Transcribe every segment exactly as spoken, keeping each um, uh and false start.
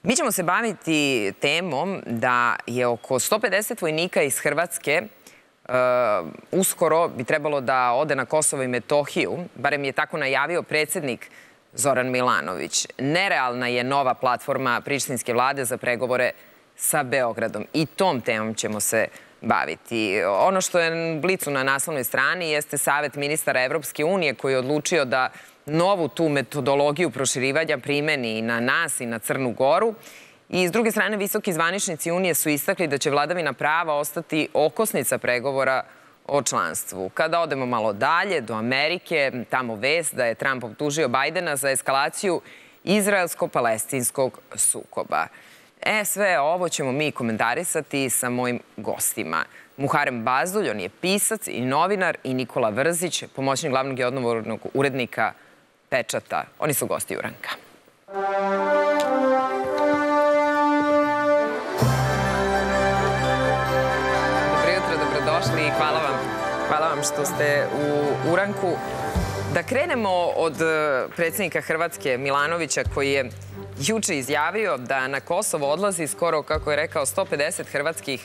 Mi ćemo se baviti temom da je oko sto pedeset vojnika iz Hrvatske uskoro bi trebalo da ode na Kosovo i Metohiju, barem je tako najavio predsjednik Zoran Milanović. Nerealna je nova platforma prištinske vlade za pregovore sa Beogradom i tom temom ćemo se baviti. Ono što je Blicu na naslovnoj strani jeste Savet ministara Evropske unije koji je odlučio da novu tu metodologiju proširivanja primeni i na nas i na Crnu Goru. I s druge strane, visoki zvaničnici Unije su istakli da će vladavina prava ostati okosnica pregovora o članstvu. Kada odemo malo dalje, do Amerike, tamo vest da je Trump optužio Bajdena za eskalaciju izraelsko-palestinskog sukoba. E, sve ovo ćemo mi komentarisati sa mojim gostima. Muharem Bazdulj, on je pisac i novinar, i Nikola Vrzić, pomoćnik glavnog i odgovornog urednika Pečata. Oni su gosti Uranka. Dobro jutro, dobrodošli i hvala vam. Hvala vam što ste u Uranku. Da krenemo od predsjednika Hrvatske Milanovića koji je juče izjavio da na Kosovo odlazi skoro, kako je rekao, sto pedeset hrvatskih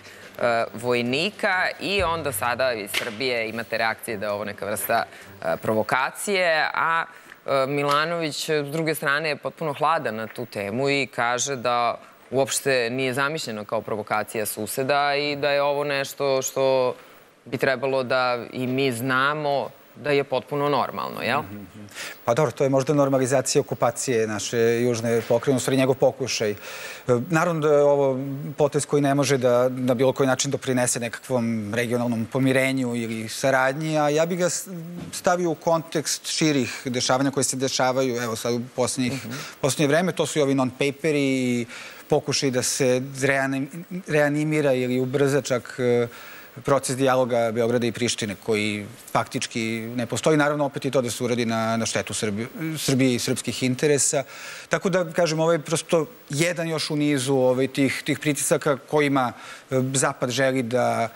vojnika i onda sada iz Srbije imate reakcije da je ovo neka vrsta provokacije, a Milanović s druge strane je potpuno hladan na tu temu i kaže da uopšte nije zamišljeno kao provokacija suseda i da je ovo nešto što bi trebalo da i mi znamo da je potpuno normalno, jel? Pa dobro, to je možda normalizacija okupacije naše južne pokrajine, u stvari njegov pokušaj. Naravno da je ovo potez koji ne može da na bilo koji način doprinese nekakvom regionalnom pomirenju ili saradnji, a ja bih ga stavio u kontekst širih dešavanja koje se dešavaju, evo sad u posljednje vreme, to su i ovi non-paperi i pokušaj da se reanimira ili ubrza čak proces dijaloga Beograda i Prištine, koji faktički ne postoji. Naravno, opet i to da se uradi na štetu Srbije i srpskih interesa. Tako da, kažem, ovo je prosto jedan još u nizu tih pritisaka kojima Zapad želi da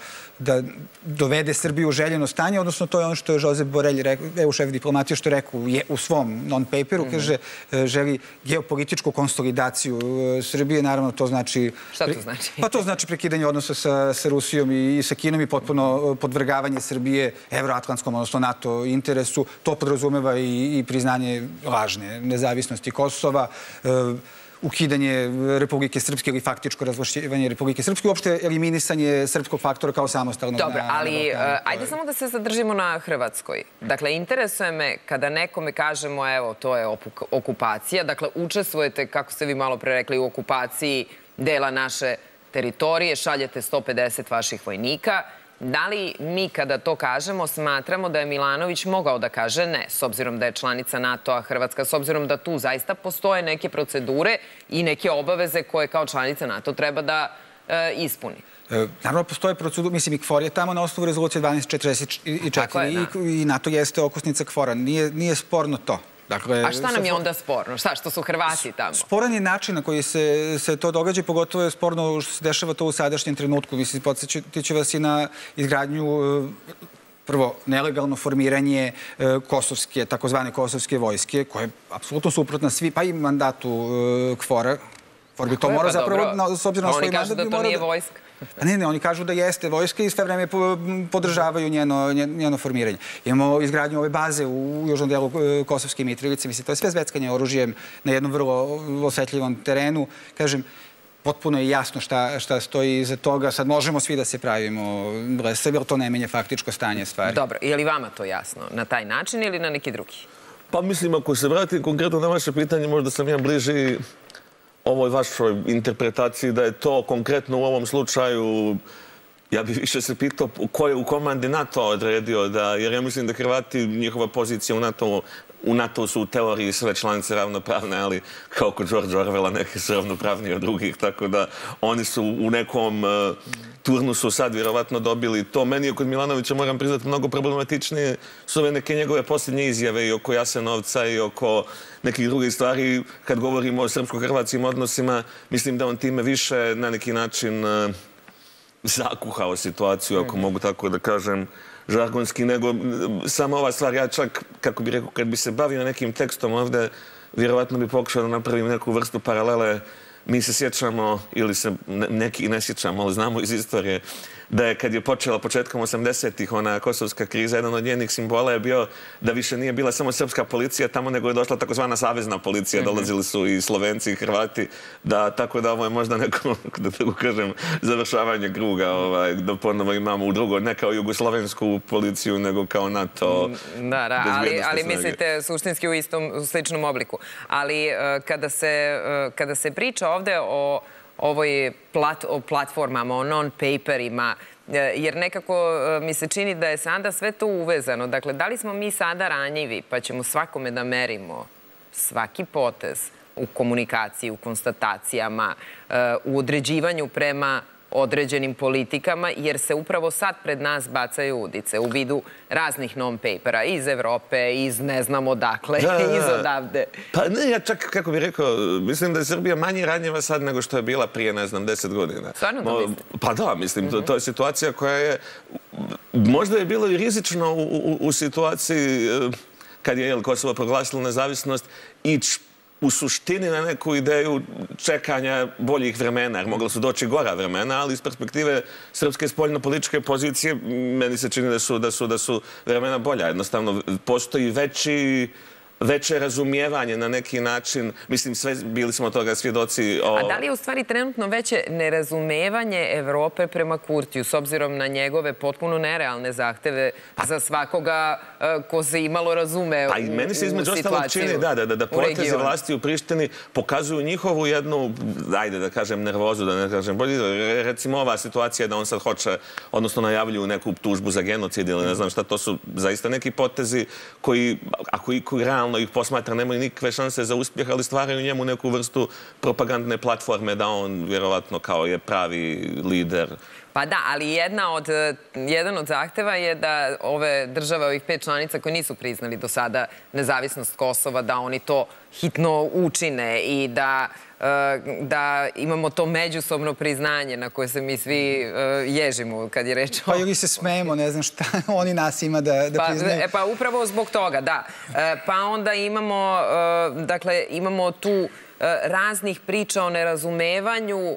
dovede Srbiju u željeno stanje, odnosno to je ono što je Josep Borelj, evo šef diplomatije, što je rekao u svom non-paperu, kaže, želi geopolitičku konsolidaciju Srbije. Naravno, to znači... Šta to znači? Pa to znači prekidanje odnosa sa Rusijom i sa Kinom i potpuno podvrgavanje Srbije evroatlantskom, odnosno NATO interesu. To podrazumeva i priznanje lažne nezavisnosti Kosova, ukidanje Republike Srpske ili faktičko razvlašćivanje Republike Srpske, uopšte eliminisanje srpskog faktora kao samostalnog. Dobro, ali ajde samo da se zadržimo na Hrvatskoj. Dakle, interesuje me kada nekome kažemo, evo, to je okupacija, dakle, učestvujete, kako ste vi malo pre rekli, u okupaciji dela naše teritorije, šaljete sto pedeset vaših vojnika. Da li mi kada to kažemo smatramo da je Milanović mogao da kaže ne, s obzirom da je članica NATO-a Hrvatska, s obzirom da tu zaista postoje neke procedure i neke obaveze koje kao članica NATO treba da ispuni? Naravno, postoje procedure, mislim, i KFOR je tamo na osnovu rezolucije dvanaest četrdeset četiri i NATO jeste okosnica KFOR-a. Nije sporno to. A šta nam je onda sporno? Šta, što su Hrvati tamo? Sporan je način na koji se to događa, pogotovo je sporno što se dešava to u sadašnjem trenutku. Mislim, podsjetit vas i na izgradnju, prvo, nelegalno formiranje kosovske, takozvane kosovske vojske, koja je apsolutno suprotna svi, pa i mandatu KFOR-a. KFOR bi to morao zapravo, s obzirom na svoj mandat, bi morao da... Oni kažu da to nije vojska. Ne, ne, oni kažu da jeste vojska i sve vreme podržavaju njeno formiranje. Imamo izgradnju ove baze u južnom delu Kosovske Mitrovice. Mislim, to je sve zveckanje oružjem na jednom vrlo osetljivom terenu. Kažem, potpuno je jasno šta stoji iza toga. Sad možemo svi da se pravimo blesavi, ali to ne menja faktičko stanje stvari. Dobro, je li vama to jasno? Na taj način ili na neki drugi? Pa mislim, ako se vrati konkretno na vaše pitanje, možda sam ja bliži ovoj vašoj interpretaciji da je to konkretno u ovom slučaju, ja bih više se pitao ko je u komandi NATO odredio, jer ja mislim da Hrvati, njihova pozicija u NATO, u NATO su u teoriji sve članice ravnopravne, ali kao kod George Orwella neke su ravnopravniji od drugih, tako da oni su u nekom turnusu sad vjerovatno dobili to. Meni je kod Milanovića, moram priznati, mnogo problematičnije su ove neke njegove posljednje izjave i oko Jasenovca i oko nekih drugih stvari. Kad govorimo o srpsko-hrvatskim odnosima, mislim da on time više na neki način zakuhao situaciju, ako mogu tako da kažem, žargonski, nego sama ova stvar. Ja čak, kako bih rekao, kad bi se bavio nekim tekstom ovde, vjerovatno bi pokušao da napravim neku vrstu paralele mi se sjećamo, ili se neki ne sjećamo, ali znamo iz istorije, da je kad je počela početkom osamdesetih ona kosovska kriza, jedan od njenih simbola je bio da više nije bila samo srpska policija tamo, nego je došla takozvana savezna policija. Dolazili su i Slovenci i Hrvati, da tako da ovo je možda neko, da tako kažem, završavanje kruga, da ponovo imamo u drugo, ne kao jugoslovensku policiju, nego kao NATO. Da, da, ali mislite suštinski u istom, u sličnom obliku. Ali kada se priča ovde o ovoj platformama, o non-paperima, jer nekako mi se čini da je sada sve to uvezano. Dakle, da li smo mi sada ranjivi, pa ćemo svakome da merimo svaki potez u komunikaciji, u konstatacijama, u određivanju prema određenim politikama, jer se upravo sad pred nas bacaju udice u vidu raznih non-papera iz Evrope, iz ne znam odakle, iz odavde. Pa ne, ja čak, kako bih rekao, mislim da je Srbija manje ranjiva sad nego što je bila prije, ne znam, deset godina. Stvarno to mislite? Pa da, mislim, to je situacija koja je, možda je bilo i rizično u situaciji kad je Kosovo proglasilo nezavisnost, ići u suštini na neku ideju čekanja boljih vremena, jer mogla su doći gora vremena, ali iz perspektive srpske spoljno-političke pozicije meni se čini da su vremena bolja. Jednostavno, postoji veći veće razumijevanje na neki način. Mislim, sve bili smo toga svjedoci. A da li je u stvari trenutno veće nerazumevanje Evrope prema Kurtiju, s obzirom na njegove potpuno nerealne zahteve za svakoga ko se imalo razume u situaciju u regionu? Meni se između ostalog čini da potezi vlasti u Prištini pokazuju njihovu jednu, ajde da kažem, nervozu, da ne kažem bolje. Recimo ova situacija da on sad hoće, odnosno najavljuju neku tužbu za genocid ili ne znam šta, to su zaista neki potezi koji, ako i realno ih posmatra, nemaju nikakve šanse za uspjeh, ali stvaraju njemu neku vrstu propagandne platforme da on vjerovatno kao je pravi lider. Pa da, ali jedan od zahteva je da ove države, ovih pet članica koje nisu priznali do sada nezavisnost Kosova, da oni to hitno učine i da imamo to međusobno priznanje na koje se mi svi ježimo kad je reč o... Pa ili se smejemo, ne znam šta oni nas ima da priznaju. Pa upravo zbog toga, da. Pa onda imamo, dakle, imamo tu raznih priča o nerazumevanju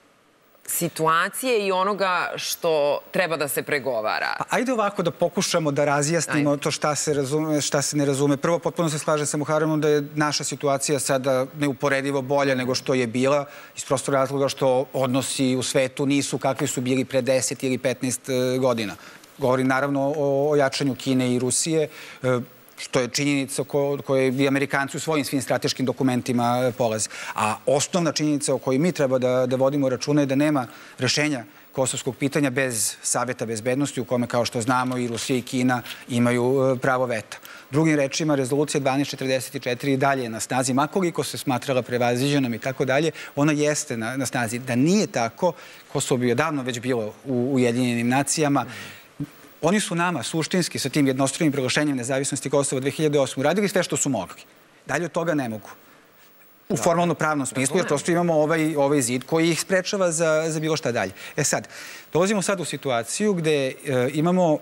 situacije i onoga što treba da se pregovara. Ajde ovako da pokušamo da razjasnimo to šta se razume, šta se ne razume. Prvo, potpuno se slažem sa Muharemom da je naša situacija sada neuporedivo bolja nego što je bila, iz prostog razloga što odnosi u svetu nisu kakvi su bili pre deset ili petnaest godina. Govorim naravno o jačanju Kine i Rusije, što je činjenica koje i Amerikanci u svojim svim strateškim dokumentima polaze. A osnovna činjenica o kojoj mi treba da vodimo računa je da nema rešenja kosovskog pitanja bez Saveta bezbednosti, u kome, kao što znamo, i Rusija i Kina imaju pravo veta. Drugim rečima, rezolucija dvanaest četrdeset četiri i dalje je na snazi, makoliko se smatrala prevaziđenom i tako dalje, ona jeste na snazi. Da nije tako, Kosovo bi odavno već bilo u Ujedinjenim nacijama. Oni su nama suštinski sa tim jednostranim proglašenjem nezavisnosti Kosova dve hiljade osme uradili sve što su mogli. Dalje od toga ne mogu. U formalno-pravnom smislu, jer prosto imamo ovaj zid koji ih sprečava za bilo šta dalje. E sad, dolazimo sad u situaciju gde imamo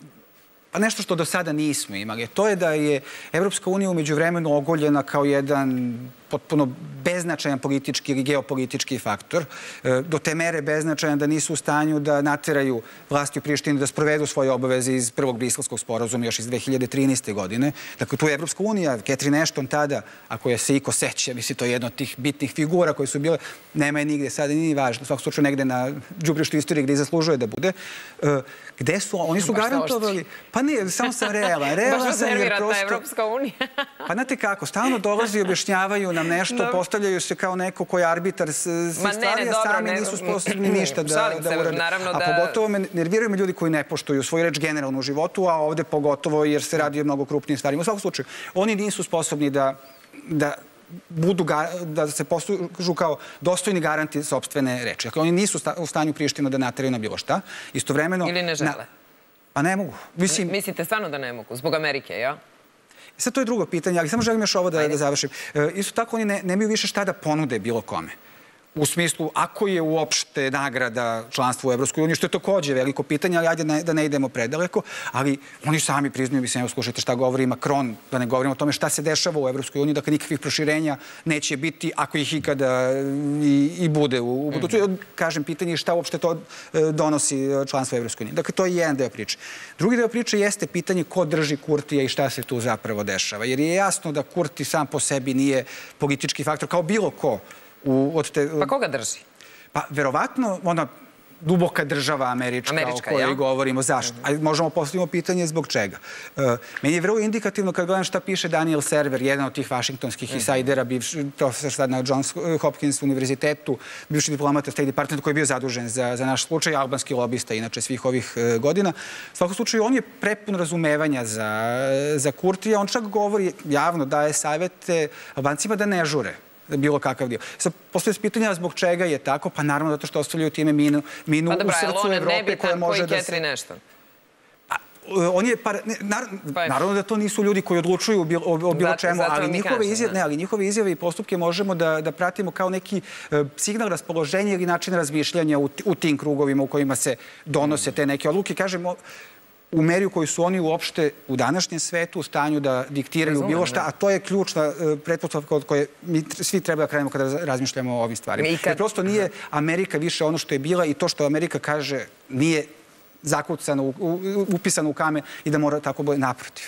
pa nešto što do sada nismo imali. To je da je Evropska unija umeđu vremenu ogoljena kao jedan potpuno beznačajan politički ili geopolitički faktor, do te mere beznačajan da nisu u stanju da nateraju vlasti u Prištini da sprovedu svoje obaveze iz prvog briselskog sporazuma još iz dve hiljade trinaeste. godine. Dakle, tu je Evropska unija, Catherine Ashton tada, ako je se iko seća, misli, to je jedna od tih bitnih figura koje su bile, nema je nigde, sada nije važno, u svakom slučaju negde na đubrištu istorije gde zaslužuje da bude. Gde su, oni su garantovali... Pa ne, samo sam realan. Baš vas nervira ta Evropska unija. Pa znate kako, stalno dolazi i objašnjavaju nam nešto, postavljaju se kao neko koji je arbitar svih stvari, a sami nisu sposobni ništa da urade. A pogotovo me nerviraju me ljudi koji ne poštuju svoju reč generalno u životu, a ovde pogotovo jer se radi o mnogo krupnijim stvarima. U svakom slučaju, oni nisu sposobni da budu, da se postužu kao dostojni garanti sopstvene reči. Dakle, oni nisu u stanju Prištinu da nateraju na bilo šta. Istovremeno... Ili ne žele? Pa ne mogu. Mislite stvarno da ne mogu? Zbog Amerike, ja? Sad to je drugo pitanje, ali samo želim još ovo da završim. Isto tako oni nemaju više šta da ponude bilo kome. u smislu, ako je uopšte nagrada članstva u Evropskoj uniji, što je takođe veliko pitanje, ali ajde ne, da ne idemo predaleko, ali oni sami priznaju, mislim, evo slušajte šta govori Macron, da ne govorimo o tome šta se dešava u Evropskoj uniji, dakle nikakvih proširenja neće biti, ako ih ikada i, i bude u, u budućnosti. Mm. Kažem, pitanje je šta uopšte to donosi članstvo u Evropskoj uniji. Dakle, to je jedan deo priče. Drugi deo priče jeste pitanje ko drži Kurtija i šta se tu zapravo dešava. Jer je jasno da Kurti sam po sebi nije politički faktor, kao bilo ko. U, od te, pa koga drži? Pa, verovatno, ona duboka država američka, američka o kojoj ja? govorimo. Zašto? Mm -hmm. A možemo postaviti pitanje zbog čega. Uh, meni je vrlo indikativno kad gledam šta piše Daniel Server, jedan od tih vašingtonskih mm -hmm. insajdera, bivši profesor sad na Johns Hopkins univerzitetu, bivši diplomata State Department koji je bio zadužen za, za naš slučaj, albanski lobista inače svih ovih uh, godina. U svakom slučaju, on je prepun razumevanja za, za Kurtija. On čak govori javno, daje savete Albancima da ne žure bilo kakav dio. Sad, postoje se pitanja zbog čega je tako, pa naravno zato što ostavljaju time minu, minu pa u srcu Evrope koja može da se... nešto. A, on je par... ne, nar... pa naravno da to nisu ljudi koji odlučuju o bilo, o bilo zato, čemu, zato ali, njihove kažem, izjave, ne, ali njihove izjave i postupke možemo da, da pratimo kao neki uh, signal raspoloženja ili način razmišljanja u, u tim krugovima u kojima se donose te neke odluke. Kažemo, u meri u kojoj su oni uopšte u današnjem svetu u stanju da diktiraju Razumem, bilo šta, a to je ključna uh, pretpostavka od koje mi svi treba da krenemo kada razmišljamo o ovim stvarima. Kad... Jer prosto nije Amerika više ono što je bila i to što Amerika kaže nije zakucano, u, u, upisano u kamen i da mora tako bude naprotiv.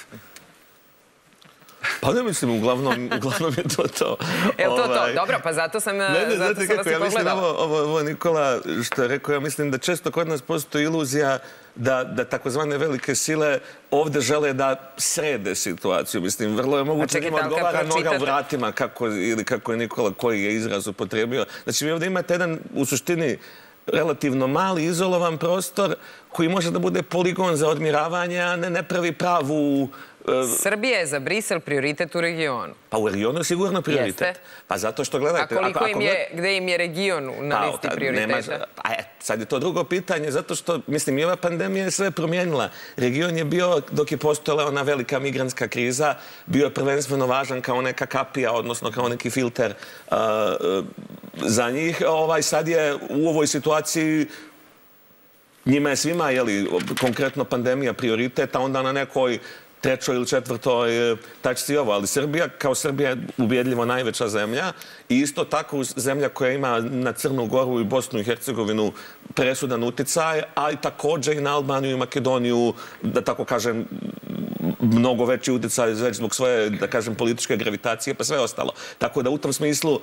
Pa ne mislim, uglavnom, uglavnom je to to. Je li to to? Dobro, pa zato sam, ne, ne, zato sam vas i pogledala. Ja mislim, ovo, ovo, ovo Nikola što je rekao, ja mislim da često kod nas postoji iluzija da, da takozvane velike sile ovde žele da srede situaciju. Mislim, vrlo je moguće da ima odgovara noga u vratima, kako, ili kako je Nikola koji je izraz upotrebio. Znači, vi ovde imate jedan, u suštini, relativno mali, izolovan prostor koji može da bude poligon za odmiravanje, a ne, ne pravi pravu... Srbija je za Brisel prioritet u regionu. Pa u regionu je sigurno prioritet. Jeste. Pa zato što gledajte... A koliko ako, ako im je, gde im je region na pa, listi prioriteta? Nema, a e, sad je to drugo pitanje, zato što, mislim, i ova pandemija je sve promijenila. Region je bio, dok je postojala ona velika migrantska kriza, bio je prvenstveno važan kao neka kapija, odnosno kao neki filter uh, za njih. Ovaj, sad je u ovoj situaciji njima je svima, jeli, konkretno pandemija prioritet, a onda na nekoj trećoj ili četvrtoj tačci ovo, ali Srbija kao Srbija je ubjedljivo najveća zemlja i isto tako zemlja koja ima na Crnu Goru i Bosnu i Hercegovinu presudan uticaj, a i također i na Albaniju i Makedoniju, da tako kažem, mnogo veći uticaj već zbog svoje, da kažem, političke gravitacije, pa sve ostalo. Tako da u tom smislu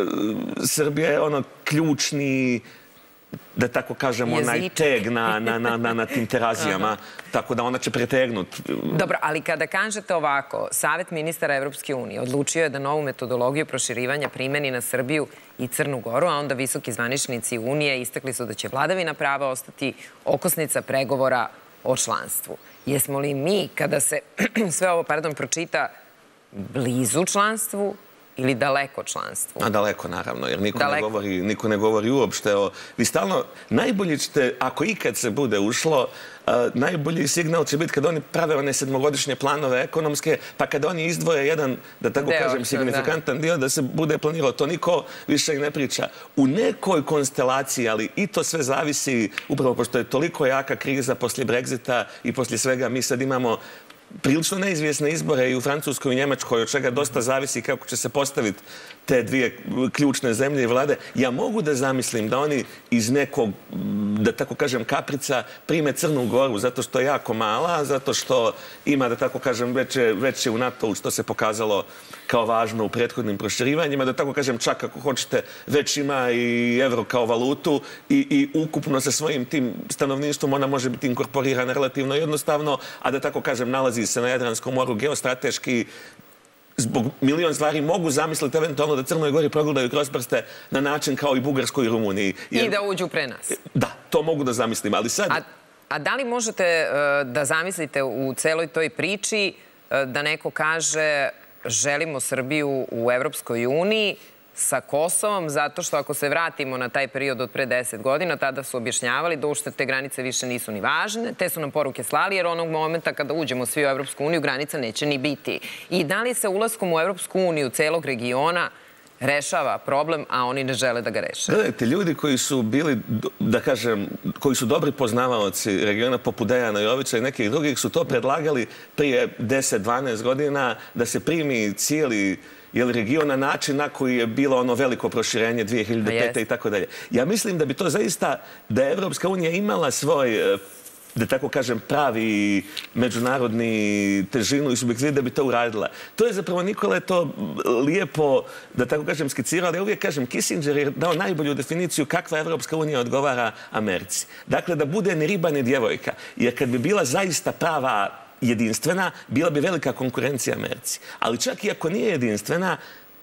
Srbija je ono ključni, da tako kažemo, onaj teg na, na, na, na, na tim terazijama, tako da ona će pretegnuti. Dobro, ali kada kažete ovako, Savet ministara Evropske unije odlučio je da novu metodologiju proširivanja primeni na Srbiju i Crnu Goru, a onda visoki zvaničnici Unije istakli su da će vladavina prava ostati okosnica pregovora o članstvu. Jesmo li mi, kada se sve ovo, pardon, pročita, blizu članstvu ili daleko članstvu? A daleko, naravno, jer niko, ne govori, niko ne govori uopšte o... Vi stalno, najbolji ćete, ako ikad se bude ušlo, uh, najbolji signal će biti kad oni prave one sedmogodišnje planove ekonomske, pa kad oni izdvoje jedan, da tako Deo, kažem, signifikantan da. dio, da se bude planirao. To niko više ne priča. U nekoj konstelaciji, ali i to sve zavisi, upravo pošto je toliko jaka kriza poslije Brexita i poslije svega, mi sad imamo prilično neizvjesne izbore i u Francuskoj i Njemačkoj, od čega dosta zavisi kako će se postaviti te dvije ključne zemlje i vlade. Ja mogu da zamislim da oni iz nekog, da tako kažem, kaprica prime Crnu Goru, zato što je jako mala, zato što ima, da tako kažem, veće, veće u NATO-u, što se pokazalo kao važno u prethodnim proširivanjima, da tako kažem, čak ako hoćete, već ima i evro kao valutu i, i ukupno sa svojim tim stanovništvom ona može biti inkorporirana relativno jednostavno, a da tako kažem, nalazi se na Jadranskom moru geostrateški. Zbog milion stvari mogu zamisliti eventualno da Crnoj Gori progledaju kroz prste na način kao i Bugarskoj i Rumuniji. Jer, I da uđu pre nas. Da, to mogu da zamislim, ali sad... A, a da li možete uh, da zamislite u celoj toj priči uh, da neko kaže želimo Srbiju u Evropskoj uniji sa Kosovom, zato što ako se vratimo na taj period od pre deset godina, tada su objašnjavali da uopšte te granice više nisu ni važne. Te su nam poruke slali, jer onog momenta kada uđemo svi u Evropsku uniju, granica neće ni biti. I da li se ulaskom u Evropsku uniju celog regiona rešava problem, a oni ne žele da ga reše. Gledajte, ljudi koji su bili, da kažem, koji su dobri poznavaoci regiona poput Dejana Jovića i nekih drugih su to predlagali prije deset dvanaest godina da se primi cijeli region na način na koji je bilo ono veliko proširenje dvije hiljade pete i tako dalje. Ja mislim da bi to zaista, da je Evropska unija imala svoj, da tako kažem, pravi međunarodni težinu i subjektivitet da bi to uradila. To je zapravo, Nikola je to lijepo, da tako kažem, skicirao, ali ja uvijek kažem, Kissinger je dao najbolju definiciju kakva Evropska unija odgovara Americi. Dakle, da bude ni riba ni djevojka. Jer kad bi bila zaista prava jedinstvena, bila bi velika konkurencija Americi. Ali čak i ako nije jedinstvena,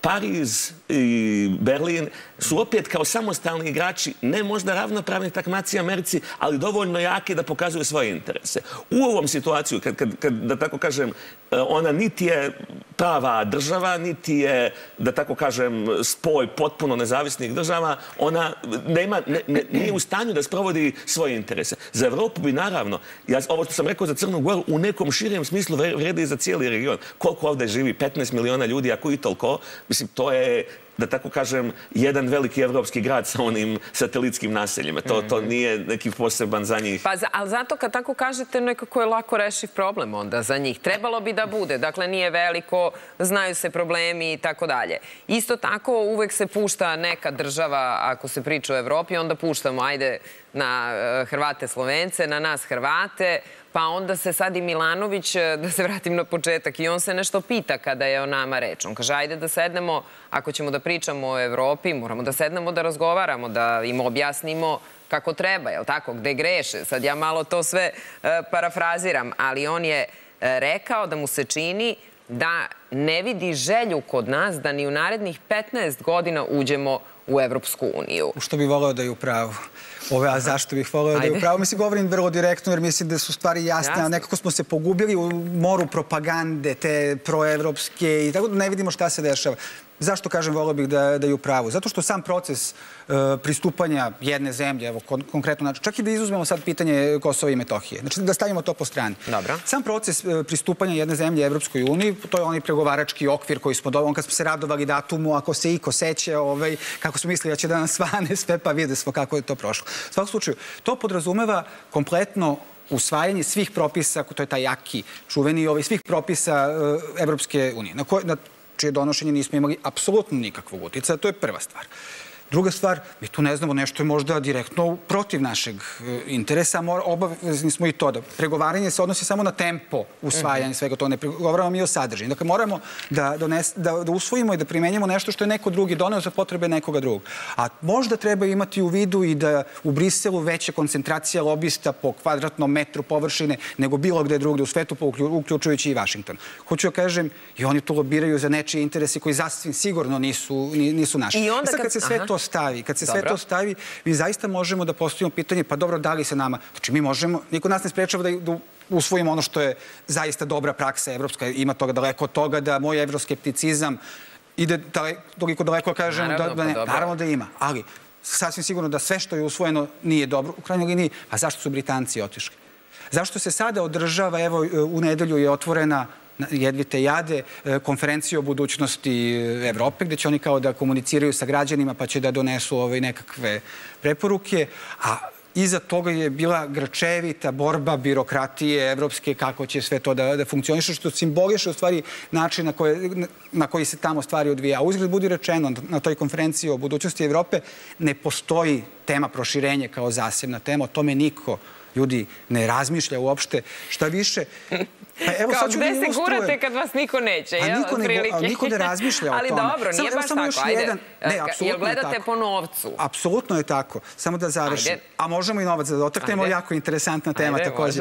Pariz i Berlin su opet kao samostalni igrači, ne možda ravnopravni takmaci Americi, ali dovoljno jaki da pokazuju svoje interese. U ovom situaciju, kad, kad, kad, da tako kažem, ona niti je prava država, niti je, da tako kažem, spoj potpuno nezavisnih država, ona nema, ne, ne, nije u stanju da sprovodi svoje interese. Za Evropu bi, naravno, ja, ovo što sam rekao za Crnu Goru, u nekom širijem smislu vredi i za cijeli region. Koliko ovdje živi? petnaest miliona ljudi, ako i toliko. Mislim, to je, da tako kažem, jedan veliki evropski grad sa onim satelitskim naseljima. To, to nije neki poseban za njih. Pa, ali zato kad tako kažete, nekako je lako rešiv problem onda za njih. Trebalo bi da bude. Dakle, nije veliko, znaju se problemi i tako dalje. Isto tako, uvek se pušta neka država, ako se priča o Evropi, onda puštamo, ajde, na Hrvate Slovence, na nas Hrvate, pa onda se sad i Milanović, da se vratim na početak, i on se nešto pita kada je o nama reč. On kaže, ajde da sednemo, ako ćemo da pričamo o Evropi, moramo da sednemo da razgovaramo, da im objasnimo kako treba, jel tako, gde greše. Sad ja malo to sve parafraziram, ali on je rekao da mu se čini da ne vidi želju kod nas da ni u narednih petnaest godina uđemo u Evropsku uniju. Što bi voleo da je u pravu? Ove, a zašto bih voleo da je u pravu? Mislim, govorim vrlo direktno jer mislim da su stvari jasne, a nekako smo se pogubili u moru propagande, te proevropske i tako da ne vidimo šta se dešava. Zašto kažem voleo bih da, da je u pravu? Zato što sam proces uh, pristupanja jedne zemlje, evo kon, konkretno, znači, čak i da izuzmemo sad pitanje Kosova i Metohije, znači da stavimo to po strani. Dobro. Sam proces uh, pristupanja jedne zemlje Evropskoj uniji, to je onaj pregovarački okvir koji smo dobili, kad smo se radovali datumu, ako se iko seća, ovaj, kako smo mislili da će da nas svane sve, pa videli smo kako je to prošlo. U svakom slučaju, to podrazumeva kompletno usvajanje svih propisa, to je taj jaki, čuveni, ovaj, svih propisa uh, Evropske unije, na koje, na čije donošenje nismo imali apsolutno nikakvog utjecaja. To je prva stvar. Druga stvar, mi tu ne znamo, nešto je možda direktno protiv našeg interesa, a obavezni smo i to da pregovaranje se odnosi samo na tempo usvajanja svega to, ne pregovaramo mi o sadržaju. Dakle, moramo da, dones, da, da usvojimo i da primenjamo nešto što je neko drugi doneo za potrebe nekoga drugog. A možda treba imati u vidu i da u Briselu veća koncentracija lobista po kvadratnom metru površine nego bilo gde drugde u svetu, uključujući i Vašington. Hoću da kažem, i oni tu lobiraju za nečije interese koji sasvim sigurno nisu, nisu naši. I onda kad se sve to stavi, kad se sve to stavi, mi zaista možemo da postavimo pitanje, pa dobro, da li se nama, znači mi možemo, niko nas ne sprečava da usvojimo ono što je zaista dobra praksa evropska, ima toga daleko od toga da moj evroskepticizam ide toliko daleko, kažem, da ne, naravno da ima, ali sasvim sigurno da sve što je usvojeno nije dobro, u krajnjoj liniji, a zašto su Britanci otišli? Zašto se sada održava, evo, u nedelju je otvorena jedvite jade, konferenciju o budućnosti Evrope, gde će oni kao da komuniciraju sa građanima pa će da donesu ove nekakve preporuke, a iza toga je bila grčevita borba birokratije evropske, kako će sve to da, da funkcioniše, što simboliše u stvari način na, koje, na koji se tamo stvari odvija. A uzgled budi rečeno, na toj konferenciji o budućnosti Evrope ne postoji tema proširenja kao zasebna tema, o tome niko ljudi ne razmišlja uopšte. Šta više, pa evo, kao gde se gurate kad vas niko neće, jel? Niko ne, niko ne razmišlja o tome. Ali dobro, nije baš tako. Ajde, jel gledate po novcu? Apsolutno je tako. Samo da završim. A možemo i novac da dotaknemo. Jako interesantna tema također.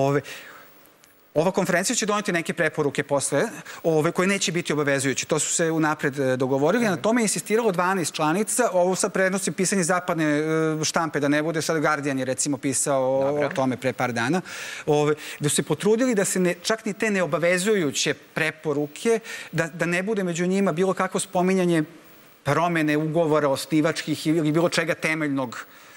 Ova konferencija će doneti neke preporuke posle, koje neće biti obavezujuće. To su se unapred dogovorili. Na tome je insistiralo dvanaest članica. Ovo sad prenosi pisanje zapadne štampe, da ne bude. Sad Guardian je recimo pisao o tome pre par dana. Da su se potrudili da se čak ni te neobavezujuće preporuke, da ne bude među njima bilo kakvo spominjanje promene ugovora osnivačkih ili bilo čega temeljnog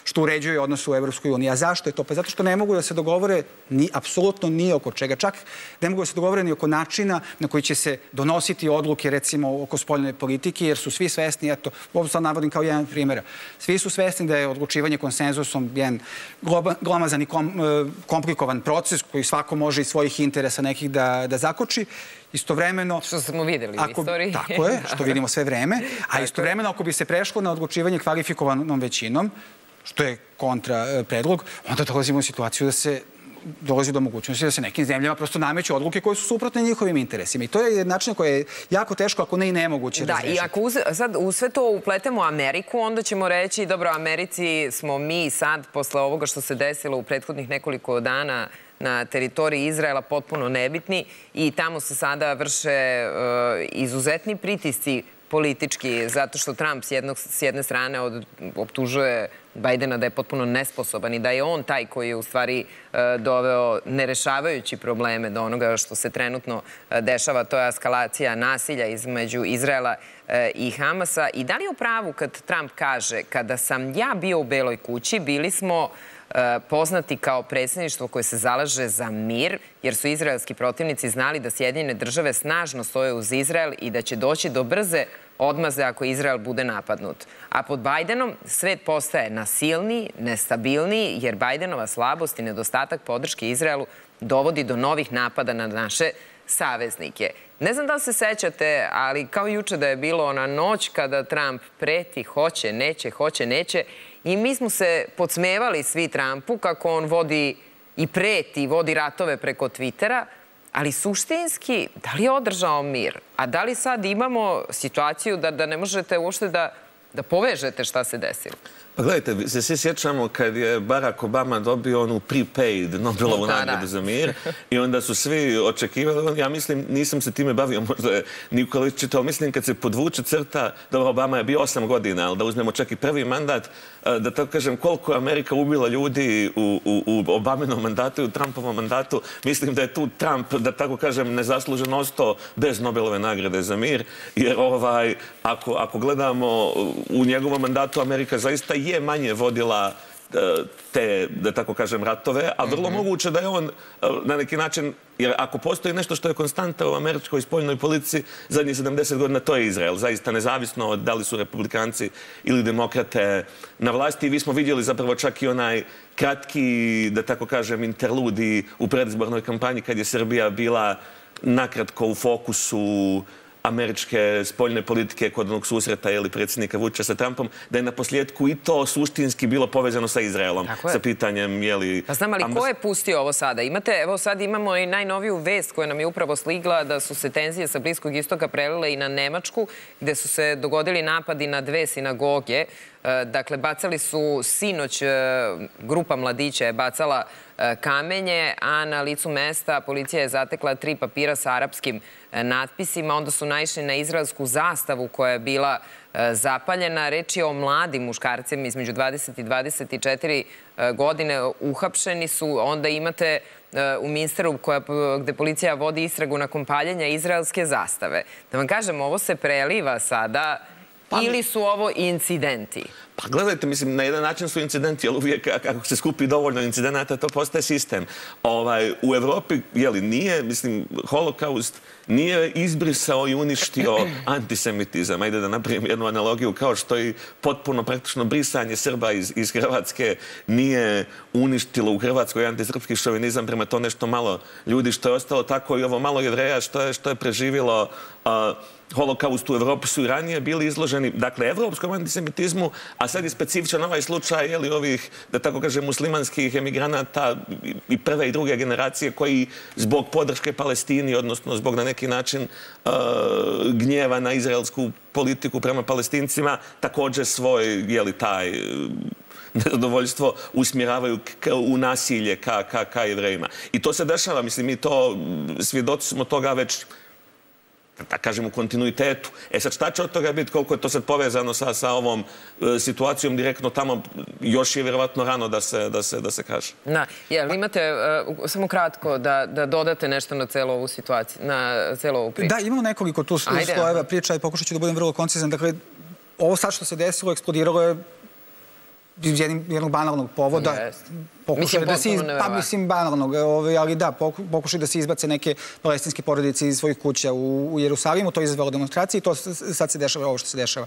što uređuje odnos u Evropskoj uniji. A zašto je to? Pa zato što ne mogu da se dogovore ni, apsolutno ni oko čega. Čak ne mogu da se dogovore ni oko načina na koji će se donositi odluke, recimo, oko spoljne politike, jer su svi svesni, eto, ovo sad navodim kao jedan primjer, svi su svesni da je odlučivanje konsenzusom jedan glomazan i kom, komplikovan proces koji svako može iz svojih interesa nekih da, da zakoči. Istovremeno... Što smo vidjeli u istoriji. Tako je, što vidimo sve vreme. A istovremeno, ako bi se prešlo na odlučivanje kvalifikovanom većinom, što je kontra predlog, onda dolazimo u situaciju da se dolazi do mogućnosti da se nekim zemljama prosto nameću odluke koje su suprotne njihovim interesima. I to je način koji je jako teško, ako ne i nemoguće razrešiti. Da, i ako uz, sad u sve to upletemo Ameriku, onda ćemo reći, dobro, Americi smo mi sad, posle ovoga što se desilo u prethodnih nekoliko dana na teritoriji Izraela, potpuno nebitni i tamo se sada vrše uh, izuzetni pritisci politički, zato što Trump s, jednog, s jedne strane od, optužuje Bajdena da je potpuno nesposoban i da je on taj koji je u stvari uh, doveo, ne rešavajući probleme do onoga što se trenutno uh, dešava, to je eskalacija nasilja između Izraela uh, i Hamasa. I da li je u pravu kad Trump kaže, kada sam ja bio u Beloj kući, bili smo poznati kao predsjedništvo koje se zalaže za mir, jer su izraelski protivnici znali da Sjedinjene države snažno stoje uz Izrael i da će doći do brze odmaze ako Izrael bude napadnut. A pod Bajdenom svet postaje nasilniji, nestabilniji, jer Bajdenova slabost i nedostatak podrške Izraelu dovodi do novih napada na naše saveznike. Ne znam da li se sećate, ali kao juče da je bilo ona noć kada Trump preti, hoće, neće, hoće, neće, i mi smo se podsmevali svi Trumpu kako on vodi i preti, vodi ratove preko Twittera, ali suštinski, da li je održao mir? A da li sad imamo situaciju da, da ne možete uopšte da, da povežete šta se desilo? Pa gledajte, se svi sjećamo kad je Barack Obama dobio onu prepaid Nobelovu nagradu za mir i onda su svi očekivali, ja mislim, nisam se time bavio, možda je Nikola čitao, mislim kad se podvuče crta, dobro, Obama je bio osam godina, ali da uzmemo čak i prvi mandat, da tako kažem, koliko je Amerika ubila ljudi u, u, u Obaminom mandatu i u Trumpovom mandatu, mislim da je tu Trump, da tako kažem, nezasluženo ostao bez Nobelove nagrade za mir, jer ovaj, ako, ako gledamo u njegovom mandatu, Amerika zaista je manje vodila te, da tako kažem, ratove, a vrlo moguće da je on na neki način, jer ako postoji nešto što je konstanta u američkoj spoljnoj politici zadnjih sedamdeset godina, to je Izrael. Zaista nezavisno od da li su republikanci ili demokrate na vlasti. I vi smo vidjeli zapravo čak i onaj kratki, da tako kažem, interludi u predizbornoj kampanji kad je Srbija bila nakratko u fokusu američke spoljne politike kod onog susreta ili predsjednika Vučića sa Trumpom, da je na posljedku i to suštinski bilo povezano sa Izraelom. Sa pitanjem, je li... Pa znam, ali ko je pustio ovo sada? Imate, evo sad imamo i najnoviju vest koja nam je upravo stigla da su se tenzije sa Bliskog istoka prelile i na Nemačku, gde su se dogodili napadi na dve sinagoge. Dakle, bacali su sinoć, grupa mladića je bacala kamenje, a na licu mesta policija je zatekla tri papira sa arapskim natpisima. Onda su naišli na izraelsku zastavu koja je bila zapaljena. Reč je o mladim muškarcima između dvadeset i dvadeset četiri godine. Uhapšeni su. Onda imate u Minsteru gde policija vodi istragu nakon paljenja izraelske zastave. Da vam kažem, ovo se preliva sada ili su ovo incidenti? Pa gledajte, mislim, na jedan način su incidenti, ali uvijek ako se skupi dovoljno incidenata, to postaje sistem. Ovaj, u Evropi, jeli, nije, mislim, holokaust nije izbrisao i uništio antisemitizam. Ajde da napravim jednu analogiju, kao što i potpuno praktično brisanje Srba iz, iz Hrvatske nije uništilo u Hrvatskoj antisrpski šovinizam, prema to nešto malo ljudi što je ostalo, tako i ovo malo Jevreja što je, što je preživjelo uh, holokaust u Evropi su i ranije bili izloženi, dakle, evropskom antisemitizmu, a sad je specifičan ovaj slučaj, jeli, ovih, da tako kažem, muslimanskih emigranata i prve i druge generacije koji zbog podrške Palestini, odnosno zbog na neki način uh, gnjeva na izraelsku politiku prema Palestincima, također svoj, jeli, taj uh, nezadovoljstvo usmjeravaju u nasilje ka, ka, ka Jevrejima. I to se dešava, mislim, mi to, svjedoci smo toga već, da kažem, u kontinuitetu. E sad, šta će od toga biti, koliko je to sad povezano sa, sa ovom e, situacijom direktno tamo, još je vjerovatno rano da se, da se, da se kaže. Da, jel imate uh, samo kratko da, da dodate nešto na celu ovu situaciju, na celu ovu priču? Da, imamo nekoliko tu slojeva priča i pokušat ću da budem vrlo koncizan. Dakle, ovo sad što se desilo, eksplodiralo je iz jednog banalnog povoda pokušali da se pa mislim banalnog, ali da, pokušali da se izbace neke palestinske porodice iz svojih kuća u Jerusalimu, to je izazvalo demonstracije i to sad se dešava ovo što se dešava.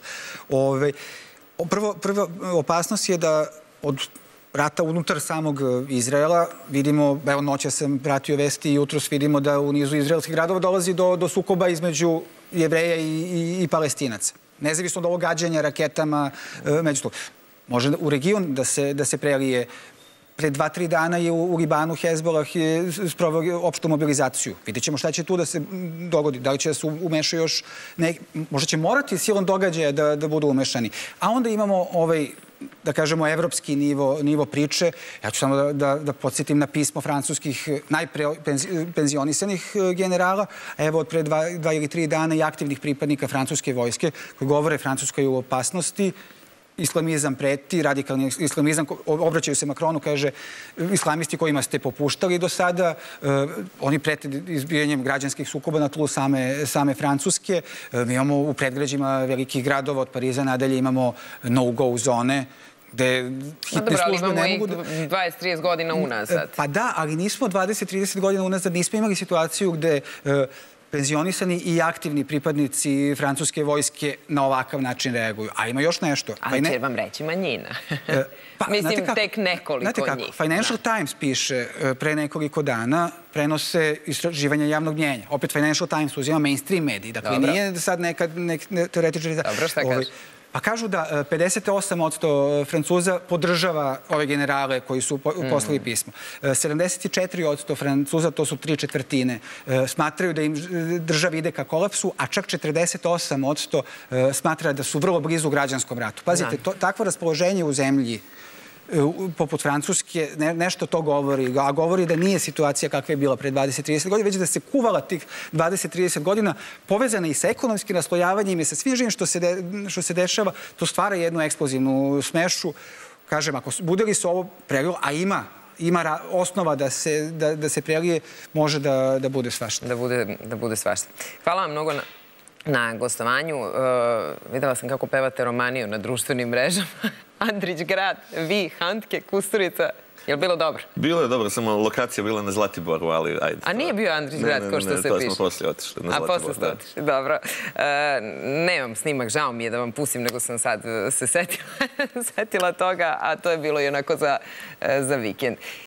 Prva opasnost je da od rata unutar samog Izraela vidimo, evo noća sam pratio vesti i jutros vidimo da u nizu izraelskih gradova dolazi do sukoba između Jevreja i Palestinaca. Nezavisno od ovog gađanja raketama među to. Može u region da se prelije. Pre dva, tri dana je u Libanu Hezbolah sproveo opštu mobilizaciju. Vidjet ćemo šta će tu da se dogodi. Da li će da se umešaju još neki... Možda će morati silom događaja da budu umešani. A onda imamo ovaj, da kažemo, evropski nivo priče. Ja ću samo da podsjetim na pismo francuskih najpre penzionisanih generala, a evo od pre dva ili tri dana i aktivnih pripadnika francuske vojske koji govore Francuskoj u opasnosti. Islamizam preti, radikalni islamizam, obraćaju se Makronu, kaže, islamisti kojima ste popuštali do sada, oni prete izbijanjem građanskih sukoba na tlu same Francuske. Mi imamo u predgrađima velikih gradova, od Pariza nadalje imamo no-go zone, gde hitne službe ne mogu da... Dobro, ali imamo i dvadeset do trideset godina unazad. Pa da, ali nismo dvadeset do trideset godina unazad, nismo imali situaciju gde penzionisani i aktivni pripadnici francuske vojske na ovakav način reaguju. A ima još nešto. Ali će vam reći manjina. Mislim, tek nekoliko njih. Financial Times piše pre nekoliko dana, prenose istraživanja javnog mnjenja. Opet Financial Times uzima mainstream mediji. Dakle, nije sad neka teoretičari... Dobro, šta kaže? Pa kažu da pedeset osam posto Francuza podržava ove generale koji su poslali pismo. sedamdeset četiri posto Francuza, to su tri četvrtine, smatraju da im država ide ka kolapsu, a čak četrdeset osam posto smatra da su vrlo blizu građanskom ratu. Pazite, takvo raspoloženje u zemlji poput Francuske, nešto to govori, a govori da nije situacija kakva je bila pre dvadeset do trideset godina, već da se kuvala tih dvadeset do trideset godina, povezana i sa ekonomskim raslojavanjem i sa svim živim što se dešava, to stvara jednu eksplozivnu smešu. Kažem, ako bude li se ovo prelilo, a ima, ima osnova da se prelije, može da bude svašta. Da bude svašta. Hvala vam mnogo na gostovanju. Videla sam kako pevate Romaniju na društvenim mrežama. Andrić grad, vi, Handke, Kusturica. Je li bilo dobro? Bilo je dobro, samo lokacija bila na Zlatiboru, ali ajde. A nije bio Andrić grad, ko što se piše? Ne, ne, ne, to smo poslije otišli na Zlatibor. A poslije ste otišli, dobro. Nemam snimak, žao mi je da vam pustim, nego sam sad se setila toga, a to je bilo i onako za vikend.